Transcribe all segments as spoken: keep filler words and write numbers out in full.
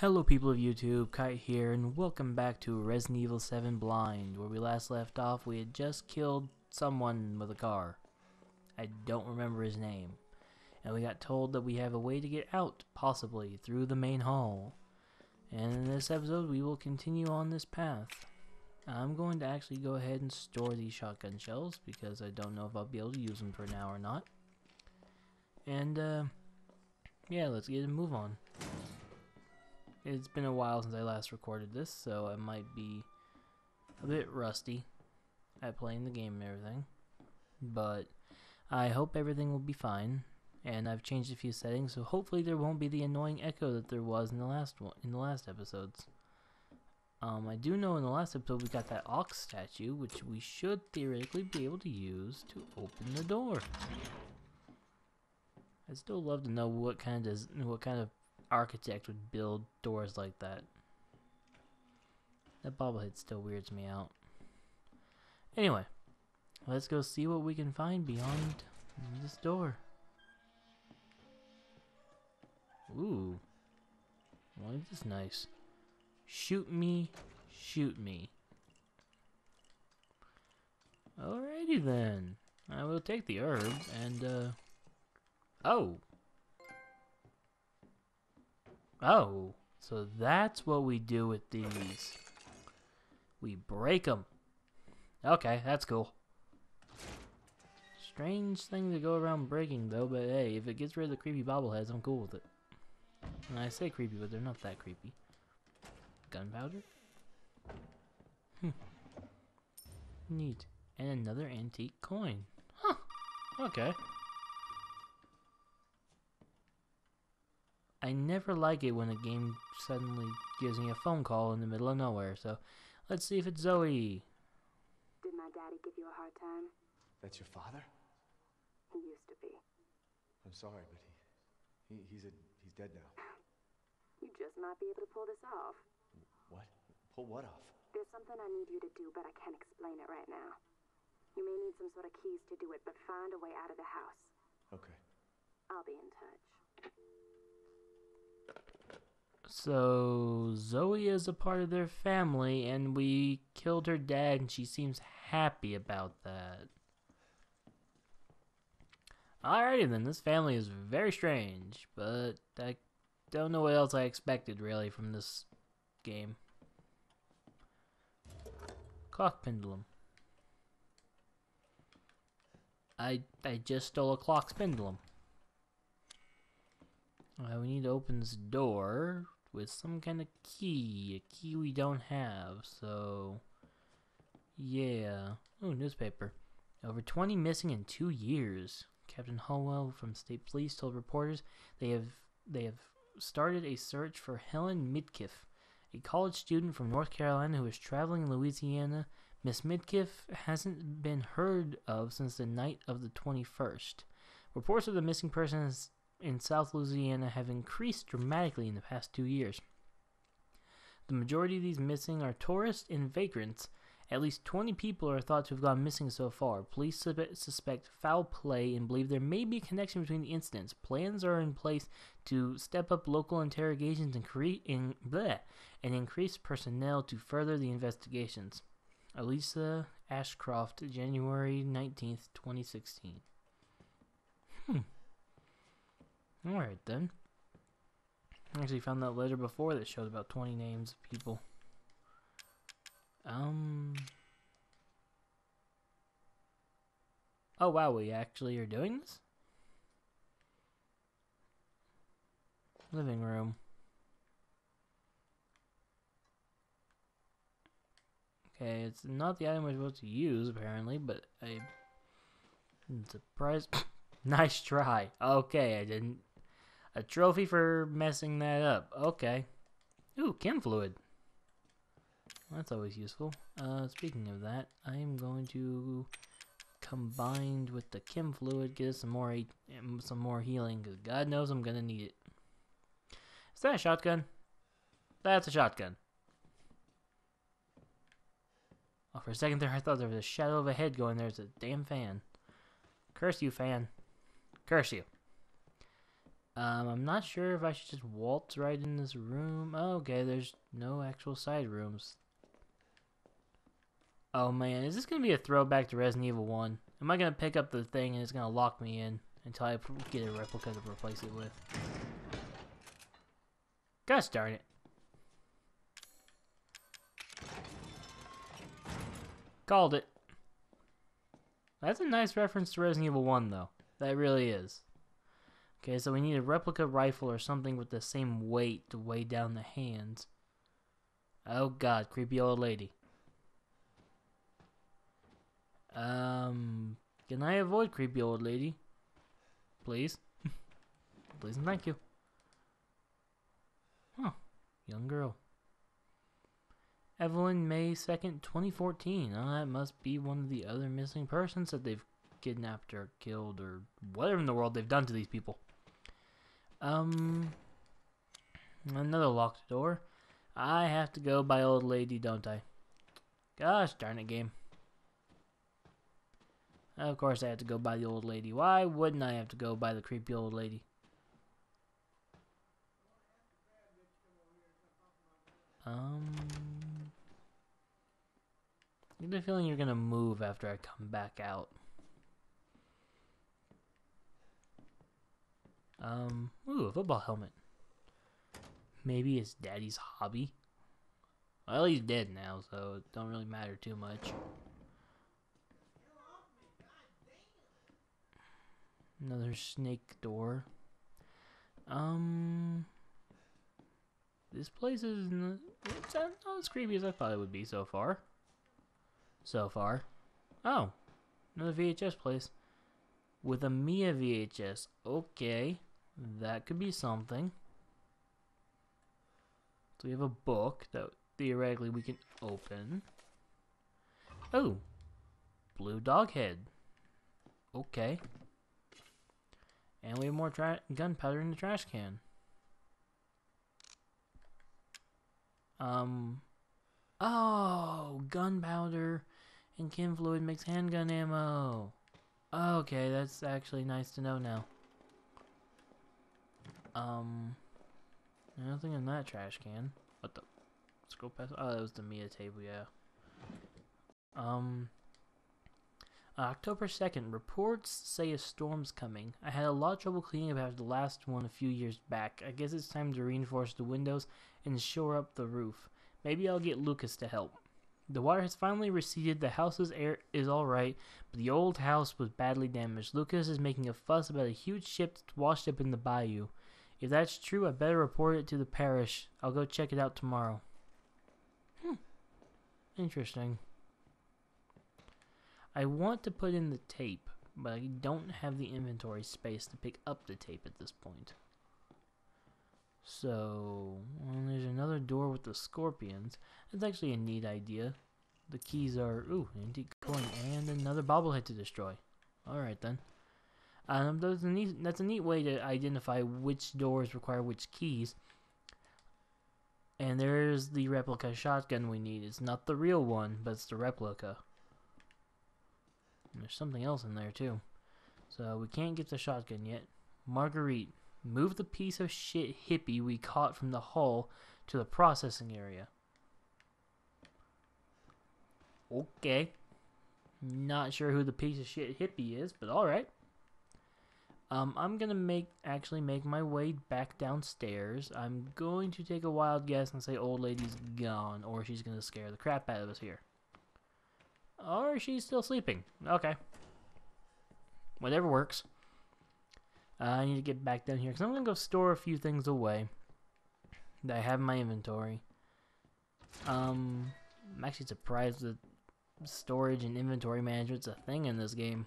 Hello people of YouTube, Kite here, and welcome back to Resident Evil seven Blind. Where we last left off, we had just killed someone with a car. I don't remember his name. And we got told that we have a way to get out, possibly, through the main hall. And in this episode, we will continue on this path. I'm going to actually go ahead and store these shotgun shells, because I don't know if I'll be able to use them for now or not. And, uh, yeah, let's get a move on. It's been a while since I last recorded this, so I might be a bit rusty at playing the game and everything. But I hope everything will be fine, and I've changed a few settings, so hopefully there won't be the annoying echo that there was in the last one, in the last episodes. Um, I do know in the last episode we got that ox statue, which we should theoretically be able to use to open the door. I'd still love to know what kind of what kind of architect would build doors like that. That bobblehead still weirds me out. Anyway, let's go see what we can find beyond this door. Ooh, why is this nice? Shoot me, shoot me. Alrighty then, I will take the herb and uh oh. Oh, so that's what we do with these. We break them. Okay, that's cool. Strange thing to go around breaking though, but hey, if it gets rid of the creepy bobbleheads, I'm cool with it. And I say creepy, but they're not that creepy. Gunpowder? Hmm. Neat. And another antique coin. Huh. Okay. I never like it when a game suddenly gives me a phone call in the middle of nowhere, so let's see if it's Zoe. Did my daddy give you a hard time? That's your father? He used to be. I'm sorry, but he, he he's a he's dead now. You just might be able to pull this off. What? Pull what off? There's something I need you to do, but I can't explain it right now. You may need some sort of keys to do it, but find a way out of the house. Okay. I'll be in touch. So Zoe is a part of their family, and we killed her dad, and she seems happy about that. Alrighty then, this family is very strange, but I don't know what else I expected really from this game. Clock pendulum. I I just stole a clock's pendulum. Uh, we need to open this door with some kind of key. A key we don't have, so yeah. Oh, newspaper. Over twenty missing in two years. Captain Holwell from State Police told reporters they have they have started a search for Helen Midkiff, a college student from North Carolina who is traveling in Louisiana. Miss Midkiff hasn't been heard of since the night of the twenty-first. Reports of the missing persons in South Louisiana have increased dramatically in the past two years. The majority of these missing are tourists and vagrants. At least twenty people are thought to have gone missing so far. Police suspect foul play and believe there may be a connection between the incidents. Plans are in place to step up local interrogations and, cre- in, bleh, and increase personnel to further the investigations. Elisa Ashcroft, January nineteenth, twenty sixteen. Hmm. Alright then. I actually found that letter before that showed about twenty names of people. Um. Oh wow, we actually are doing this? Living room. Okay, it's not the item we're supposed to use apparently, but I... I'm surprised. Nice try. Okay, I didn't... A trophy for messing that up. Okay. Ooh, chem fluid. That's always useful. Uh, speaking of that, I am going to, combined with the chem fluid, get us some more some more healing, because God knows I'm going to need it. Is that a shotgun? That's a shotgun. Oh, for a second there, I thought there was a shadow of a head going there. It's a damn fan. Curse you, fan. Curse you. Um, I'm not sure if I should just waltz right in this room. Oh, okay, there's no actual side rooms. Oh man, is this gonna be a throwback to Resident Evil one? Am I gonna pick up the thing and it's gonna lock me in until I get a replica to replace it with? Gosh darn it. Called it. That's a nice reference to Resident Evil one though. That really is. Okay, so we need a replica rifle or something with the same weight to weigh down the hands. Oh god, creepy old lady. Um, can I avoid creepy old lady? Please? Please and thank you. Huh, young girl. Evelyn May second, twenty fourteen. Oh, that must be one of the other missing persons that they've kidnapped or killed or whatever in the world they've done to these people. Um, another locked door. I have to go by old lady, don't I? Gosh darn it, game. Of course I have to go by the old lady. Why wouldn't I have to go by the creepy old lady? Um, I get the feeling you're gonna move after I come back out. Um, ooh, a football helmet. Maybe it's Daddy's hobby. Well, he's dead now, so it don't really matter too much. Another snake door. Um, this place is not, it's not as creepy as I thought it would be so far. So far. Oh, another V H S place with a Mia V H S. Okay, that could be something. So we have a book that theoretically we can open. Oh, blue dog head. Okay. And we have more tra gunpowder in the trash can. Um, oh, gunpowder and chem fluid makes handgun ammo. Okay, that's actually nice to know now. Um, nothing in that trash can. What the? Scroll past. Oh, that was the Mia table, yeah. Um. October second, reports say a storm's coming. I had a lot of trouble cleaning up after the last one a few years back. I guess it's time to reinforce the windows and shore up the roof. Maybe I'll get Lucas to help. The water has finally receded, the house's air is alright, but the old house was badly damaged. Lucas is making a fuss about a huge ship that's washed up in the bayou. If that's true, I better report it to the parish. I'll go check it out tomorrow. Hmm. Interesting. I want to put in the tape, but I don't have the inventory space to pick up the tape at this point. So, well, there's another door with the scorpions. That's actually a neat idea. The keys are, ooh, an antique coin and another bobblehead to destroy. Alright then. Um, that's a, neat, that's a neat way to identify which doors require which keys. And there's the replica shotgun we need. It's not the real one, but it's the replica. And there's something else in there too. So we can't get the shotgun yet. Marguerite, move the piece of shit hippie we caught from the hull to the processing area. Okay. Not sure who the piece of shit hippie is, but alright. Um, I'm gonna make actually make my way back downstairs. I'm going to take a wild guess and say old lady's gone, or she's gonna scare the crap out of us here. Or she's still sleeping. Okay. Whatever works. Uh, I need to get back down here because I'm going to go store a few things away that I have in my inventory. Um, I'm actually surprised that storage and inventory management's a thing in this game.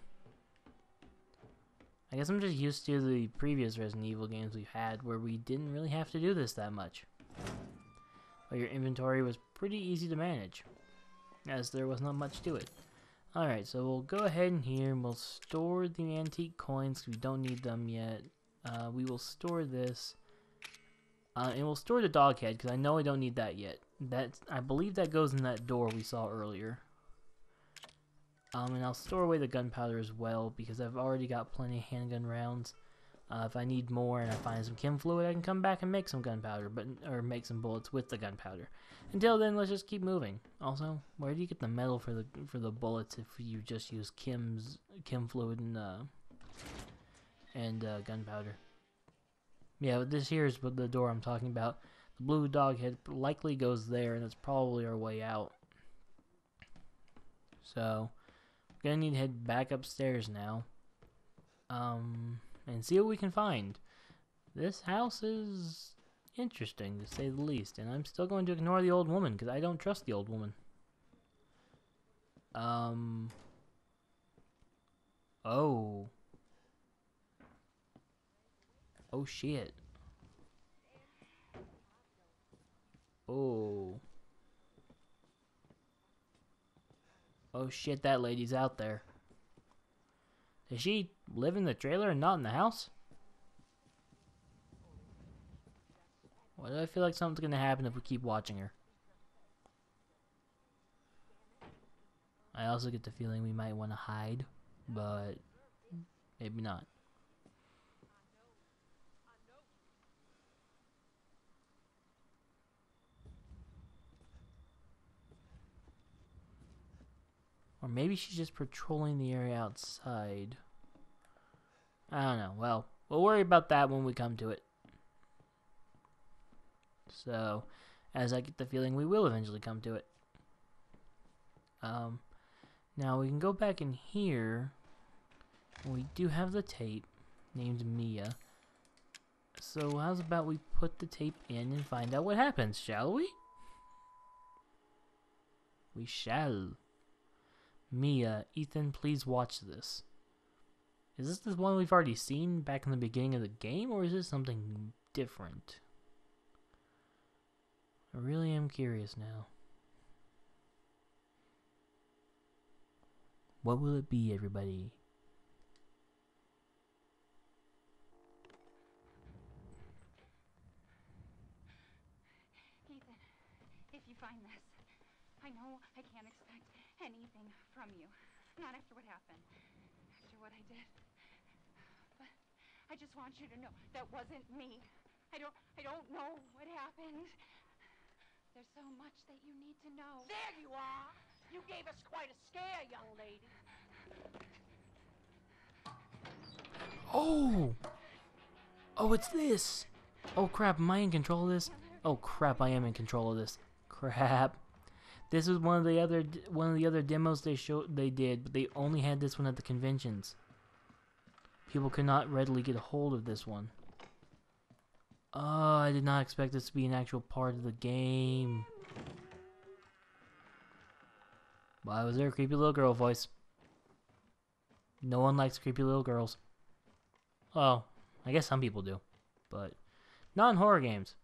I guess I'm just used to the previous Resident Evil games we've had where we didn't really have to do this that much. But your inventory was pretty easy to manage, as there was not much to it. Alright, so we'll go ahead in here and we'll store the antique coins because we don't need them yet. Uh, we will store this. Uh, and we'll store the dog head because I know I don't need that yet. That, I believe that goes in that door we saw earlier. Um, and I'll store away the gunpowder as well because I've already got plenty of handgun rounds. Uh, if I need more and I find some chem fluid, I can come back and make some gunpowder, but or make some bullets with the gunpowder. Until then, let's just keep moving. Also, where do you get the metal for the for the bullets if you just use chem's chem fluid and uh, and uh, gunpowder? Yeah, but this here is what the door I'm talking about. The blue dog head likely goes there, and it's probably our way out. So, we're gonna need to head back upstairs now. Um, and see what we can find. This house is interesting, to say the least, and I'm still going to ignore the old woman, because I don't trust the old woman. Um... Oh. Oh, shit. Oh. Oh, shit, that lady's out there. Does she live in the trailer and not in the house? Why do I feel like something's gonna happen if we keep watching her? I also get the feeling we might want to hide, but maybe not. Or maybe she's just patrolling the area outside. I don't know. Well, we'll worry about that when we come to it. So, as I get the feeling we will eventually come to it. Um, now we can go back in here. We do have the tape named Mia. So how's about we put the tape in and find out what happens, shall we? We shall. Mia, Ethan, please watch this. Is this the one we've already seen back in the beginning of the game, or is this something different? I really am curious now. What will it be, everybody? Ethan, if you find this, I know I can't expect anything from you. Not after what happened. After what I did. But I just want you to know that wasn't me. I don't I don't know what happened. There's so much that you need to know. There you are! You gave us quite a scare, young lady. Oh! Oh, it's this! Oh crap, am I in control of this? Oh crap, I am in control of this. Crap. This is one of the other one of the other demos they showed they did, but they only had this one at the conventions. People could not readily get a hold of this one. Oh, I did not expect this to be an actual part of the game. Why was there a creepy little girl voice? No one likes creepy little girls. Oh, I guess some people do, but not in horror games.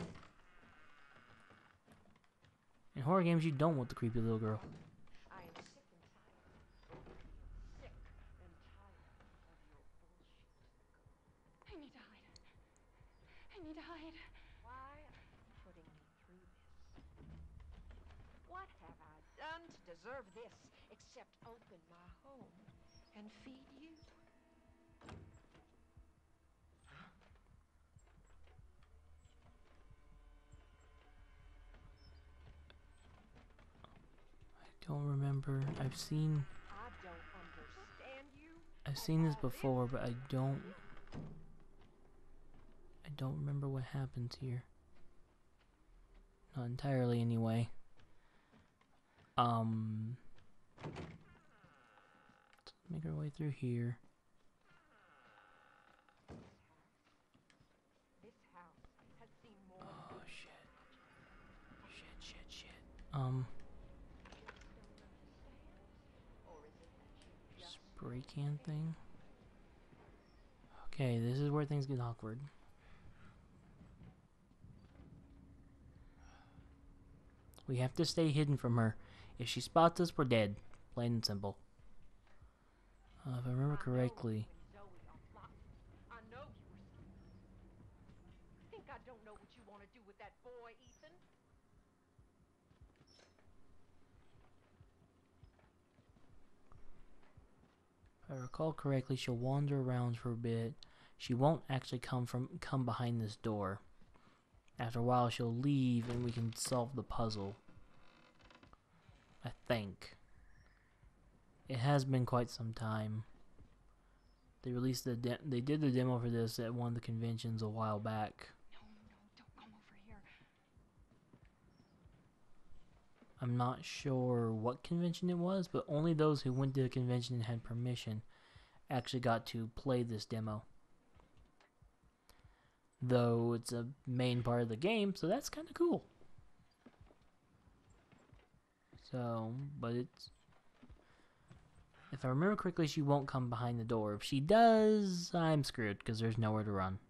In horror games, you don't want the creepy little girl. I am sick and tired. Sick and tired of your bullshit. I need to hide. I need to hide. Why are you putting me through this? What have I done to deserve this except open my home and feed you? I don't remember. I've seen I don't understand you. I've seen this before, but I don't I don't remember what happens here. Not entirely anyway. Um let's make our way through here. This house has seen more. Oh shit. Shit, shit, shit. Um spray can thing. Okay, this is where things get awkward. We have to stay hidden from her. If she spots us, we're dead. Plain and simple. Uh, if I remember correctly. Zoe unlocked. I know you were scared. Think I don't know what you want to do with that boy, Ethan? If I recall correctly, she'll wander around for a bit. she won't actually come from come behind this door. After a while, she'll leave, and we can solve the puzzle. I think. It has been quite some time. They released the de they did the demo for this at one of the conventions a while back. No, no, don't come over here. I'm not sure what convention it was, but only those who went to the convention and had permission actually got to play this demo. Though it's a main part of the game, so that's kind of cool. So, but it's... If I remember correctly, she won't come behind the door. If she does, I'm screwed, because there's nowhere to run.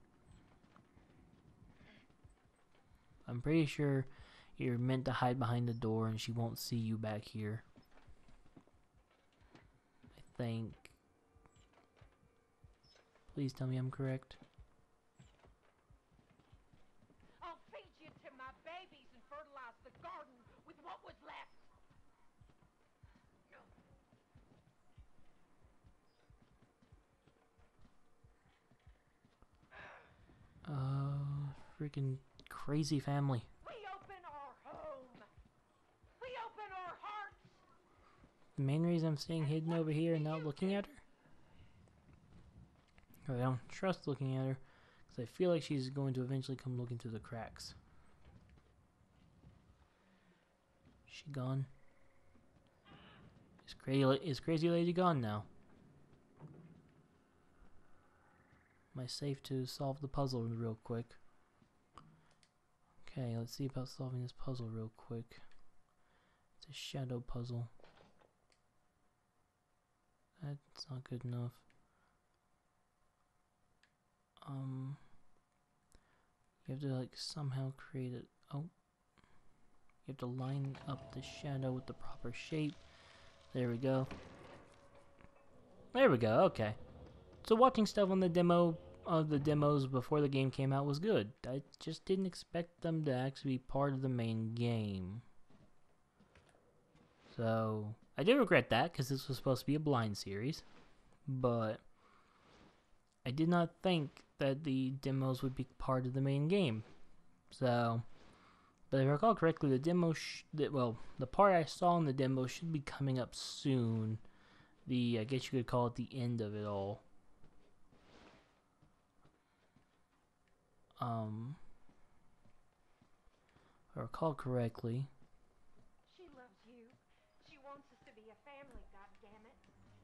I'm pretty sure you're meant to hide behind the door and she won't see you back here. I think. Please tell me I'm correct. I'll feed you to my babies and fertilize the garden with what was left. Uh, freaking crazy family. We open our home. We open our hearts. The main reason I'm staying hidden over here and not looking at her? I don't trust looking at her, because I feel like she's going to eventually come looking through the cracks. Is she gone? Is crazy, is crazy lady gone now? Am I safe to solve the puzzle real quick? Okay, let's see about solving this puzzle real quick. It's a shadow puzzle. That's not good enough. Um, you have to like somehow create it. Oh, you have to line up the shadow with the proper shape. There we go. There we go. Okay. So watching stuff on the demo of the demos before the game came out was good. I just didn't expect them to actually be part of the main game. So I do regret that, because this was supposed to be a blind series, but I did not think that the demos would be part of the main game. So, but if I recall correctly, the demo, sh that, well, the part I saw in the demo should be coming up soon. The, I guess you could call it the end of it all. Um, if I recall correctly. She loves you. She wants us to be a family, goddammit.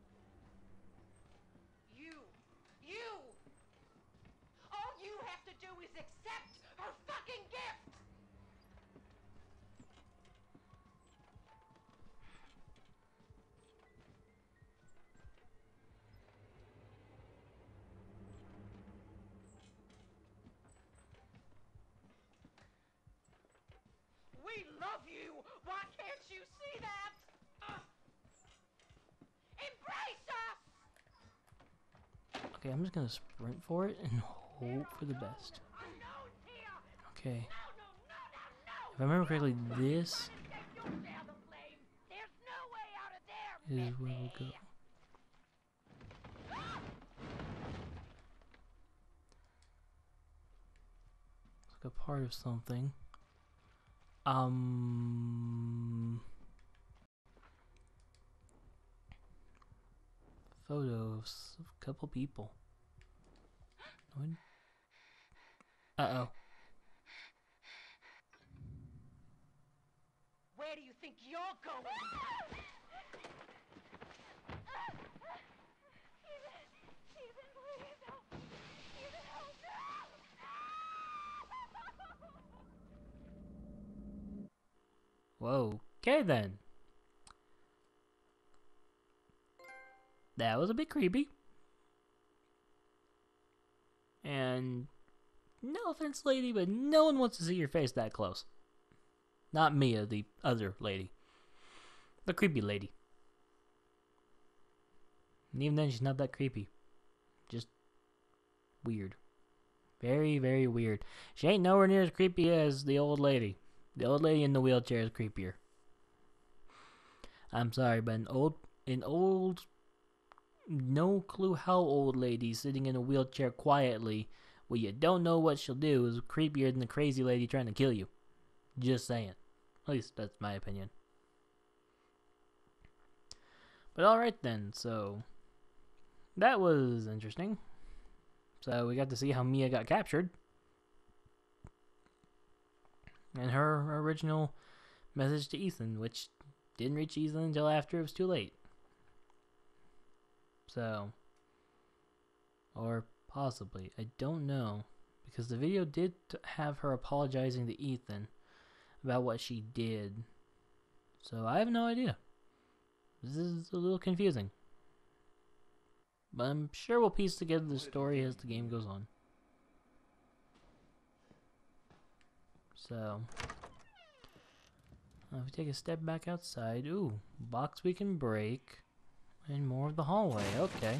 You. You! All you have to do is accept her fucking gift! We love you! Why can't you see that? Uh, embrace us! Okay, I'm just gonna sprint for it and hope for the best. Okay. If I remember correctly, this is where we'll go. It's like a part of something. Um, photos of a couple people. Uh oh. Where do you think you're going? Whoa. Okay then. That was a bit creepy. And no offense, lady, but no one wants to see your face that close. Not Mia, the other lady. The creepy lady. And even then, she's not that creepy. Just weird. Very, very weird. She ain't nowhere near as creepy as the old lady. The old lady in the wheelchair is creepier. I'm sorry, but an old, an old no clue how old lady sitting in a wheelchair quietly, well, you don't know what she'll do, is creepier than the crazy lady trying to kill you. Just saying. At least that's my opinion. But alright then, so that was interesting. So we got to see how Mia got captured. And her original message to Ethan, which didn't reach Ethan until after it was too late. So, or possibly, I don't know, because the video did have her apologizing to Ethan about what she did. So I have no idea. This is a little confusing. But I'm sure we'll piece together the story as the game goes on. So, uh, if we take a step back outside, ooh, box we can break, and more of the hallway, okay.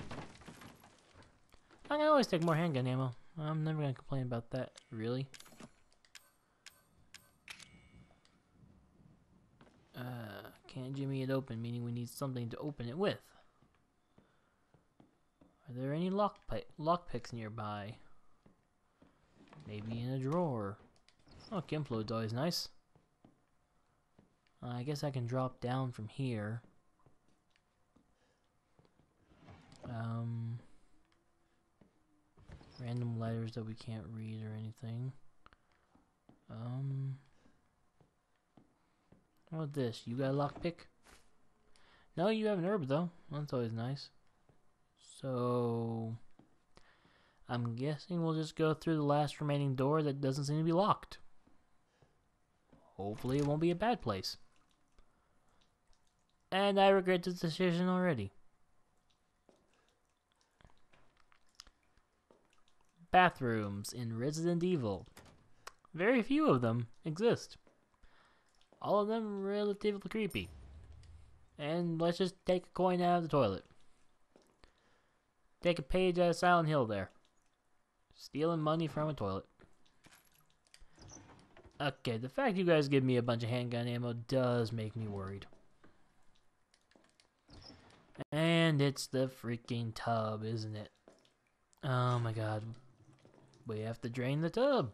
I can always take more handgun ammo. I'm never gonna complain about that, really. Uh, can't jimmy it open, meaning we need something to open it with. Are there any lock lock picks nearby? Maybe in a drawer. Oh, chem fluid's always nice. Uh, I guess I can drop down from here. Um, random letters that we can't read or anything. Um, what about this? You got a lockpick? No, you have an herb though. That's always nice. So, I'm guessing we'll just go through the last remaining door that doesn't seem to be locked. Hopefully it won't be a bad place. And I regret this decision already. Bathrooms in Resident Evil. Very few of them exist. All of them relatively creepy. And let's just take a coin out of the toilet. Take a page out of Silent Hill there. Stealing money from a toilet. Okay, the fact you guys give me a bunch of handgun ammo does make me worried. And it's the freaking tub, isn't it? Oh my god. We have to drain the tub.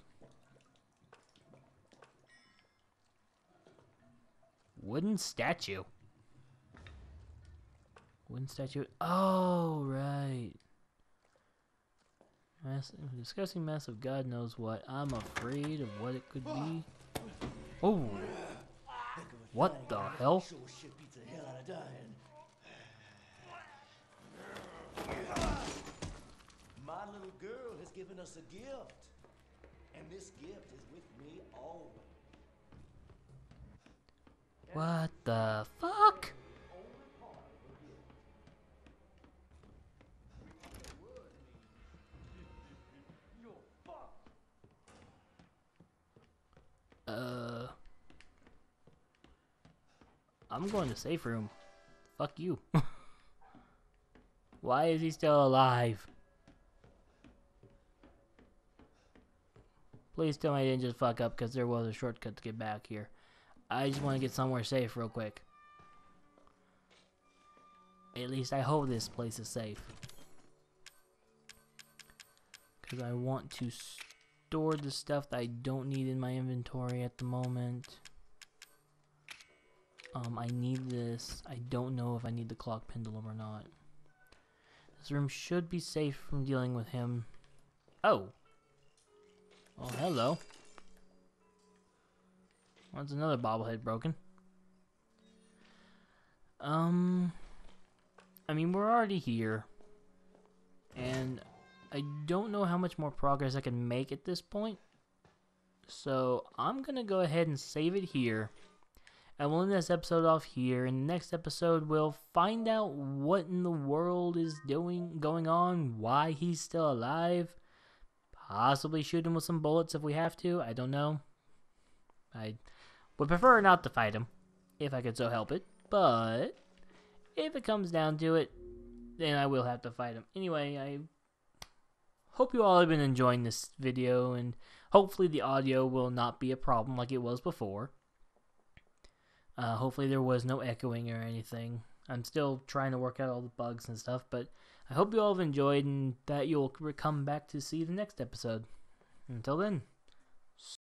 Wooden statue. Wooden statue. Oh, right. Mass, disgusting mess of God knows what. I'm afraid of what it could be. Oh. What the hell? My little girl has given us a gift. And this gift is with me always. What the fuck? Uh, I'm going to safe room. Fuck you. Why is he still alive? Please tell me I didn't just fuck up because there was a shortcut to get back here. I just want to get somewhere safe real quick. At least I hope this place is safe. Because I want to store the stuff that I don't need in my inventory at the moment. Um, I need this. I don't know if I need the clock pendulum or not. This room should be safe from dealing with him. Oh. Oh, hello. What's another bobblehead broken? Um, I mean, we're already here. And I don't know how much more progress I can make at this point. So I'm going to go ahead and save it here. And we'll end this episode off here. In the next episode, we'll find out what in the world is doing, going on, why he's still alive. Possibly shoot him with some bullets if we have to. I don't know. I would prefer not to fight him, if I could so help it. But if it comes down to it, then I will have to fight him. Anyway, I hope you all have been enjoying this video, and hopefully the audio will not be a problem like it was before. Uh, hopefully there was no echoing or anything. I'm still trying to work out all the bugs and stuff, but I hope you all have enjoyed and that you'll come back to see the next episode. Until then.